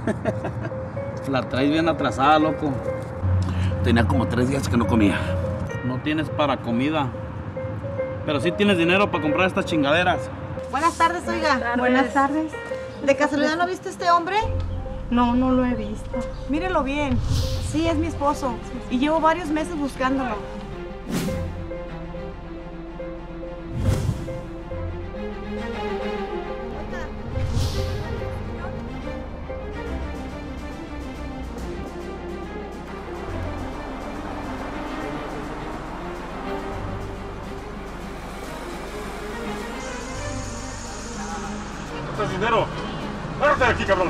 La traes bien atrasada, loco. Tenía como 3 días que no comía. No tienes para comida. Pero sí tienes dinero para comprar estas chingaderas. Buenas tardes, oiga. Buenas tardes. ¿De casualidad no viste a este hombre? No, no lo he visto. Mírelo bien. Sí, es mi esposo. Y llevo varios meses buscándolo. ¿Estás dinero? ¡Lárgate de aquí, cabrón!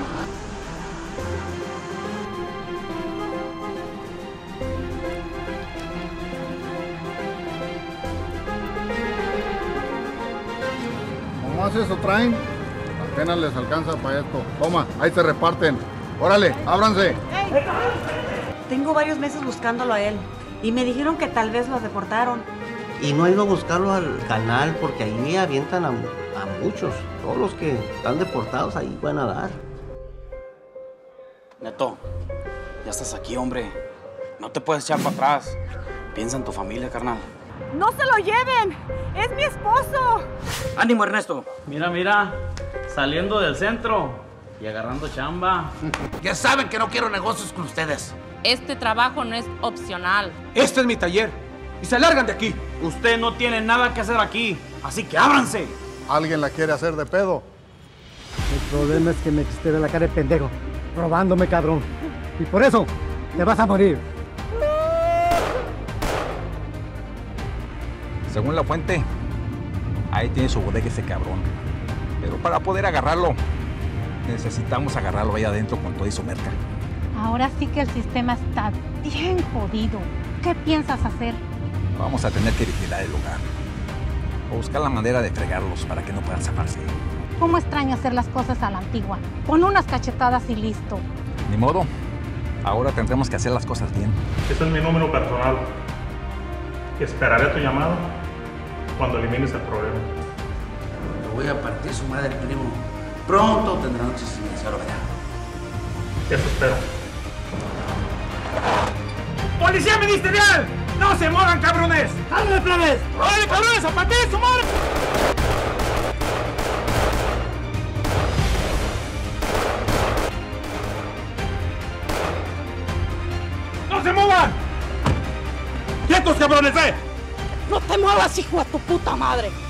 Nomás eso traen, apenas les alcanza para esto. Toma, ahí se reparten. Órale, ábranse. ¡Hey! Tengo varios meses buscándolo a él. Y me dijeron que tal vez lo deportaron. Y no he ido a buscarlo al canal porque ahí avientan a muchos. Todos los que están deportados ahí van a dar. Neto, ya estás aquí, hombre. No te puedes echar para atrás. Piensa en tu familia, carnal. ¡No se lo lleven! ¡Es mi esposo! ¡Ánimo, Ernesto! Mira, mira. Saliendo del centro y agarrando chamba. Ya saben que no quiero negocios con ustedes. Este trabajo no es opcional. Este es mi taller. Y se largan de aquí. Usted no tiene nada que hacer aquí. Así que ábranse. ¿Alguien la quiere hacer de pedo? El problema es que me quisiste ver la cara de pendejo, robándome, cabrón. Y por eso te vas a morir. Según la fuente, ahí tiene su bodega ese cabrón. Pero para poder agarrarlo, necesitamos agarrarlo ahí adentro con todo y su merca. Ahora sí que el sistema está bien jodido. ¿Qué piensas hacer? Vamos a tener que vigilar el lugar. O buscar la manera de fregarlos para que no puedan zafarse. ¿Cómo extraño hacer las cosas a la antigua? Con unas cachetadas y listo. Ni modo. Ahora tendremos que hacer las cosas bien. Este es mi número personal. Esperaré tu llamada cuando elimines el problema. Le voy a partir su madre, primo. Pronto tendrá noches sin silencio, verá. Eso espero. ¡Policía ministerial! ¡No se muevan, cabrones! ¡Ándale, plebes! ¡Órale, cabrones! ¡A partir su madre! ¡No se muevan! ¡Quietos, cabrones, ¡No te muevas, hijo de tu puta madre!